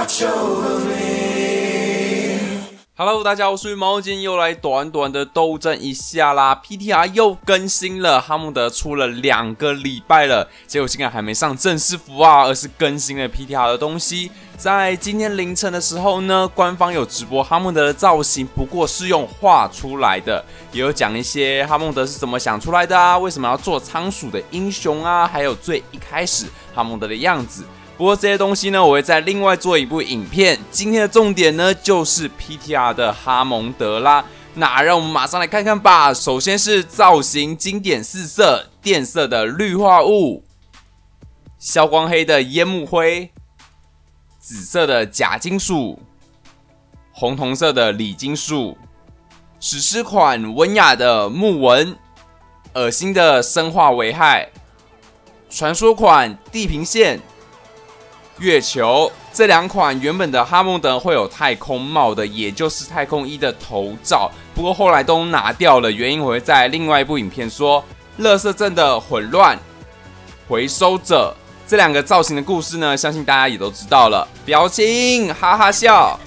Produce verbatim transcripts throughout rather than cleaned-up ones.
watch over me。Hello， 大家好，我是羽毛，今天又来短短的斗争一下啦。P T R 又更新了，哈蒙德出了两个礼拜了，结果竟然还没上正式服啊，而是更新了 P T R 的东西。在今天凌晨的时候呢，官方有直播哈蒙德的造型，不过是用画出来的，也有讲一些哈蒙德是怎么想出来的啊，为什么要做仓鼠的英雄啊，还有最一开始哈蒙德的样子。不过这些东西呢，我会在另外做一部影片。今天的重点呢，就是 P T R 的哈蒙德啦。那让我们马上来看看吧。首先是造型经典四色：电色的绿化物，消光黑的烟幕灰，紫色的假金属，红铜色的锂金属，史诗款文雅的木纹，恶心的生化危害，传说款地平线。月球这两款原本的哈蒙德会有太空帽的，也就是太空衣的头罩，不过后来都拿掉了，原因我会在另外一部影片说。垃圾镇的混乱，回收者这两个造型的故事呢，相信大家也都知道了。表情哈哈笑，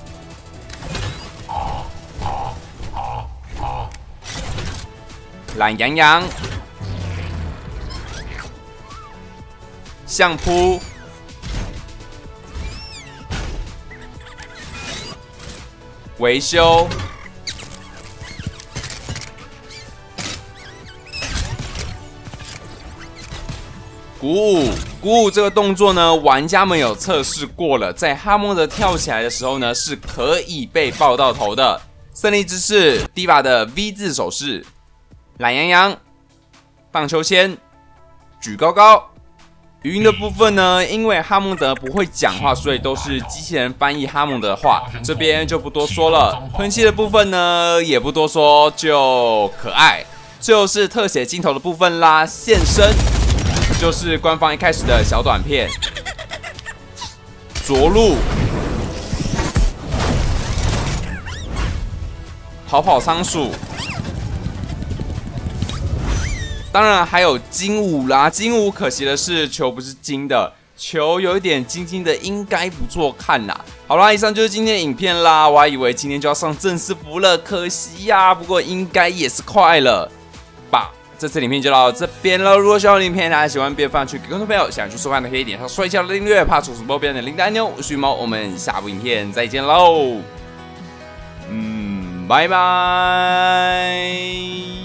懒洋洋，相扑。维修，鼓舞，鼓舞这个动作呢，玩家们有测试过了，在哈蒙德跳起来的时候呢，是可以被爆到头的。胜利之势 ，Diva 的 V 字手势，懒洋洋，荡秋千，举高高。语音的部分呢，因为哈蒙德不会讲话，所以都是机器人翻译哈蒙德的话，这边就不多说了。喷气的部分呢，也不多说，就可爱。最后是特写镜头的部分啦，现身就是官方一开始的小短片。着陆，逃跑仓鼠。当然还有金舞啦，金舞可惜的是球不是金的，球有一点金金的，应该不错看啦。好啦，以上就是今天的影片啦，我还以为今天就要上正式服了，可惜呀、啊，不过应该也是快了吧。这次影片就到这边了，如果喜欢我的影片，大家喜欢别忘记给更多朋友，想去收看的可以点上帅气的订阅，怕错失播边的铃铛按钮。我是羽毛，我们下部影片再见喽，嗯，拜拜。